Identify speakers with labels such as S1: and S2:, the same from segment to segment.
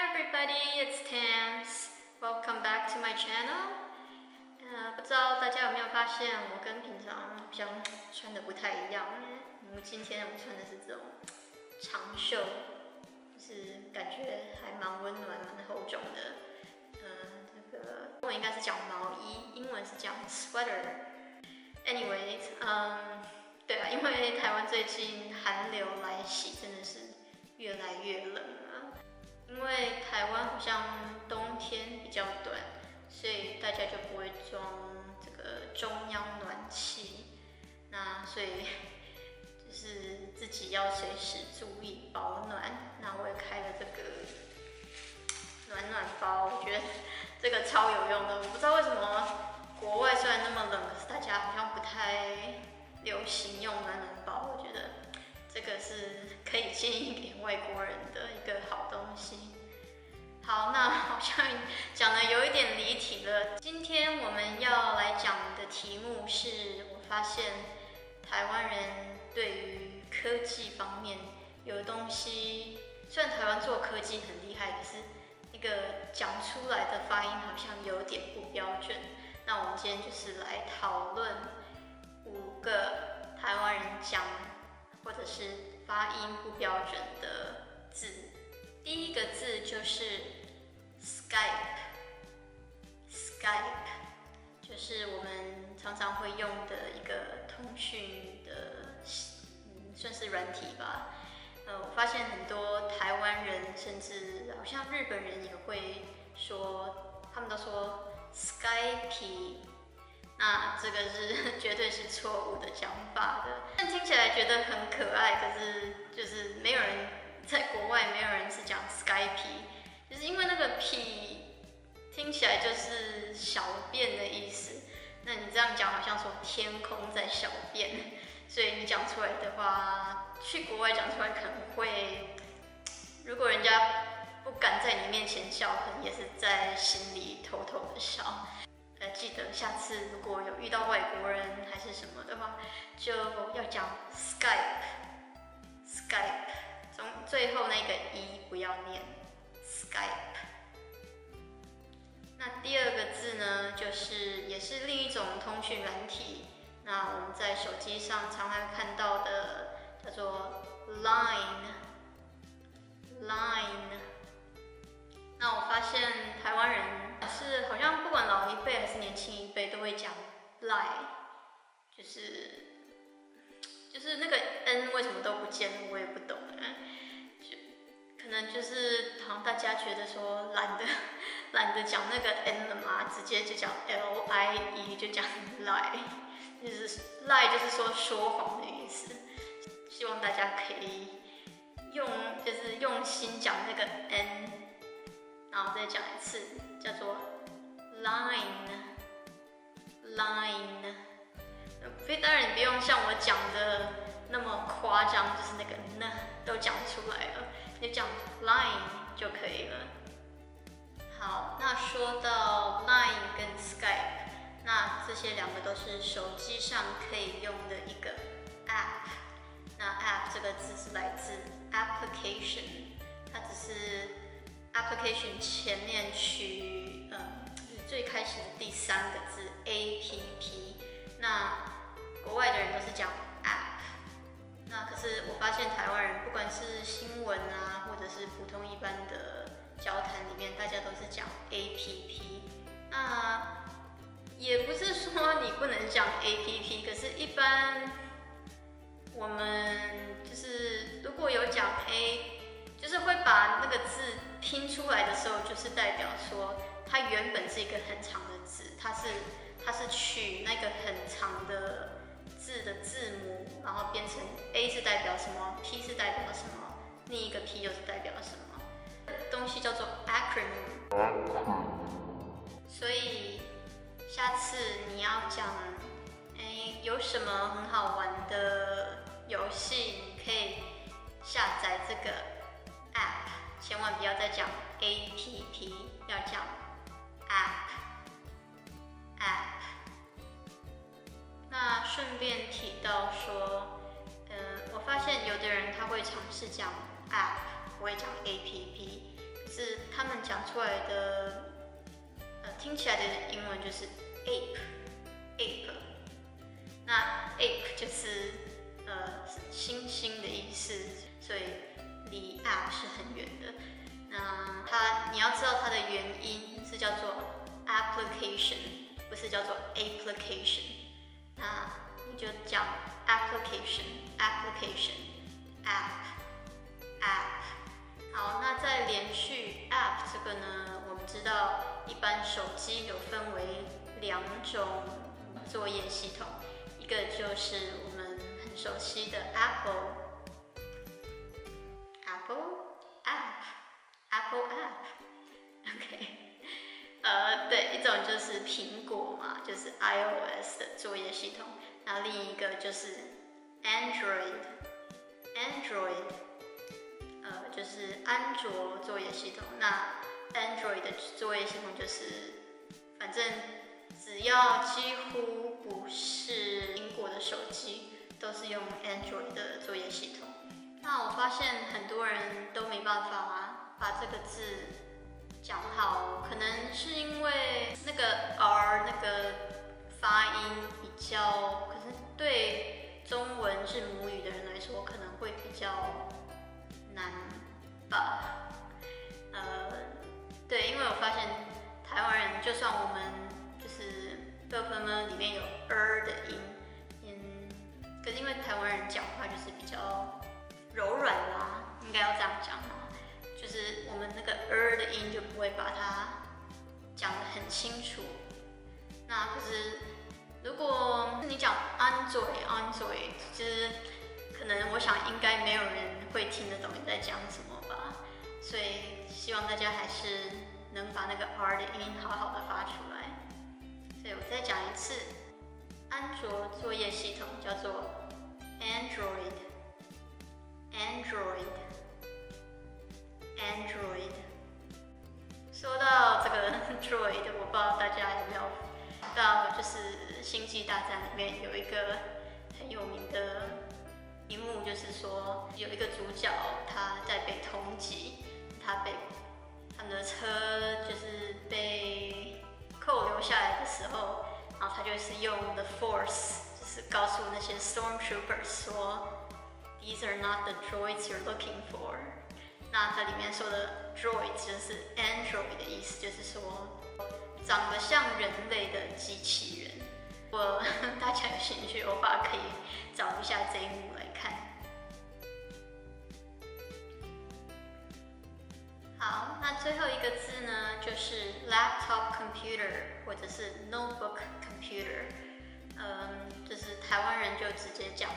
S1: everybody, it's Tams. Welcome back to my channel. 不知道大家有没有发现，我跟平常好像穿的不太一样。今天我穿的是这种长袖，就是感觉还蛮温暖、蛮厚重的。这个中文应该是讲毛衣，英文是讲 sweater。Anyways， 对啊，因为台湾最近寒流来袭，真的是越来越冷了。因为台湾好像冬天比较短，所以大家就不会装这个中央暖气，那所以就是自己要随时注意保暖。那我也开了这个暖包，我觉得这个超有用的。我不知道为什么国外虽然那么冷，可是大家好像不太流行用暖包。我觉得这个是可以建议给外国人的一个好东西。好，那好像讲的有一点离题了。今天我们要来讲的题目是，我发现台湾人对于科技方面有东西，虽然台湾做科技很厉害，可是那个讲出来的发音好像有点不标准。那我们今天就是来讨论5个台湾人讲或者是发音不标准的字。第一个字就是 Skype， 就是我们常常会用的一个通讯的，算是软体吧。我发现很多台湾人，甚至好像日本人也会说，他们都说 Skype。那这个是绝对是错误的讲法的，但听起来觉得很可爱，可是就是没有人在国外，没有人是讲 Skype， 就是因为那个 P 听起来就是小便的意思。那你这样讲好像说天空在小便，所以你讲出来的话，去国外讲出来可能会，如果人家不敢在你面前笑，可能也是在心里偷偷的笑。记得下次如果有遇到外国人还是什么的话，就要讲 Skype， 最后那个 e 不要念 Skype。那第二个字呢，就是也是另一种通讯软体，那我们在手机上常常看到的，叫做 Line。那我发现台湾人是好像不管老一辈还是年轻一辈都会讲 lie， 就是那个 n 为什么都不见了，我也不懂。可能就是好像大家觉得说懒得讲那个 n 了嘛，直接就讲 lie 就讲 lie， 就是 lie 就是说说谎的意思。希望大家可以就是用心讲那个 n。然后再讲一次，叫做 line。当然你不用像我讲的那么夸张，就是那个呢都讲出来了，你讲 line 就可以了。好，那说到 line 跟 Skype， 那这些两个都是手机上可以用的一个 app。那 app 这个字是来自 application， 它只是application 前面取最开始的第3个字 app， 那国外的人都是讲 app。那可是我发现台湾人不管是新闻啊，或者是普通一般的交谈里面，大家都是讲 app。那也不是说你不能讲 app， 可是一般我们就是如果有讲 a， 就是会把那个字拼出来的时候，就是代表说它原本是一个很长的字，它是取那个很长的字的字母，然后变成 A 是代表什么 ，P 是代表什么，另一个 P 又是代表什么，东西叫做 acronym。所以下次你要讲，有什么很好玩的游戏，你可以下载这个 app， 千万不要再讲 app， 要讲 app。那顺便提到说，我发现有的人他会尝试讲 app， 不会讲 app， 可是他们讲出来的，听起来的英文就是 ape。那 ape 就是猩猩的意思，所以离 app 是很远的。那你要知道它的原因是叫做 application， 不是叫做 application。那你就讲 application。app。好，那在连续 app 这个呢，我们知道一般手机有分为2种作业系统，一个就是我们很熟悉的 Apple App。OK， 对，一种就是苹果嘛，就是 iOS 的作业系统，那另一个就是 Android， 就是安卓作业系统。那 Android 的作业系统就是，反正只要几乎不是苹果的手机，都是用 Android 的作业系统。那我发现很多人都没办法把这个字讲好，可能是因为那个 R 那个发音比较，可是对中文是母语的人来说，可能会比较难吧。对，因为我发现台湾人，就算我们就是里面有 的音，可是因为台湾人讲话就是比较柔软啦，应该要这样讲嘛，就是我们那个的音就不会把它讲得很清楚。那可是如果你讲 Android， 就是可能我想应该没有人会听得懂你在讲什么吧，所以希望大家还是能把那个 R 的音好好的发出来。所以我再讲一次，安卓作业系统叫做 Android。说到这个 Android， 我不知道大家有没有知道，就是《星际大战》里面有一个很有名的一幕，就是说有一个主角他在被通缉，他们的车就是被扣留下来的时候，然后他就是用 The Force， 就是告诉那些 Stormtroopers 说 These are not the droids you're looking for。那它里面说的 droid 就是 Android 的意思，就是说长得像人类的机器人。如果大家有兴趣的话，可以找一下这一幕来看。好，那最后一个字呢，就是 laptop computer 或者是 notebook computer。就是台湾人就直接讲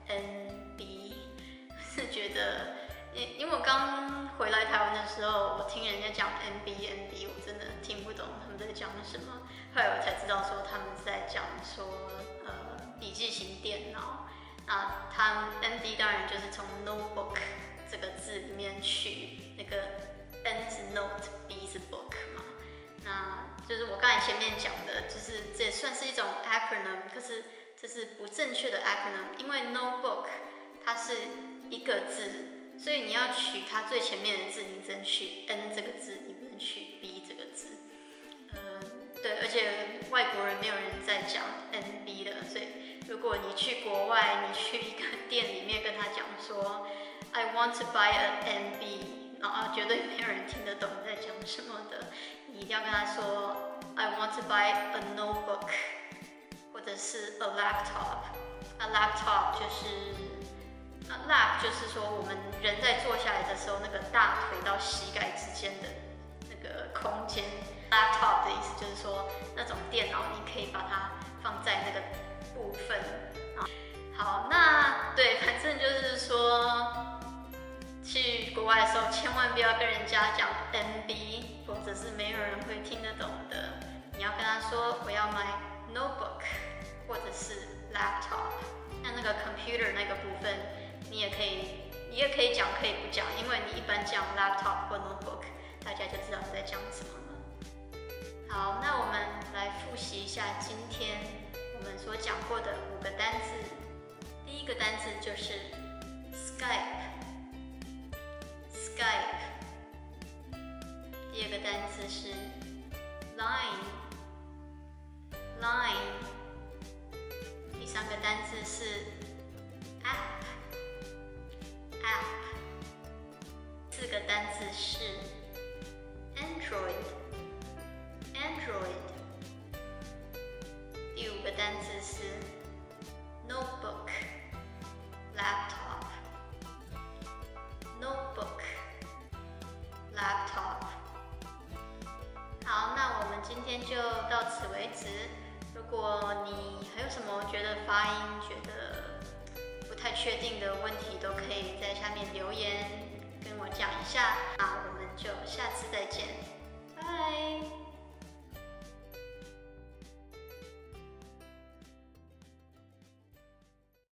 S1: NB， 是觉得。因为我刚回来台湾的时候，我听人家讲 NB， 我真的听不懂他们在讲什么。后来我才知道说他们在讲说笔记型电脑。那它 NB 当然就是从 notebook 这个字里面取那个 N 是 note，B 是 book 嘛。那就是我刚才前面讲的，就是这也算是一种 acronym， 可是这是不正确的 acronym， 因为 notebook 它是一个字。所以你要取它最前面的字，你只能取 N 这个字，你不能取 B 这个字。对，而且外国人没有人在讲 NB 的，所以如果你去国外，你去一个店里面跟他讲说 I want to buy an NB， 然后绝对没有人听得懂你在讲什么的。你一定要跟他说 I want to buy a notebook， 或者是 a laptop。A laptop 就是lap 就是说我们人在坐下来的时候，那个大腿到膝盖之间的那个空间。laptop 的意思就是说那种电脑，你可以把它放在那个部分。好，那对，反正就是说去国外的时候，千万不要跟人家讲 NB， 或者是没有人会听得懂的。你要跟他说我要买 notebook 或者是 laptop。那个 computer 那个部分。你也可以讲，可以不讲，因为你一般讲 laptop 或 notebook， 大家就知道你在讲什么了。好，那我们来复习一下今天我们所讲过的5个单字。第一个单字就是 Skype。第第二个单词是 line，line。第三个单词是 app，app。四个单词是 Android，Android。第五个单词是 notebook，laptop，notebook，laptop。好，那我们今天就到此为止。如果你还有什么觉得发音觉得不太确定的问题，都可以在下面留言跟我讲一下。那我们就下次再见，拜。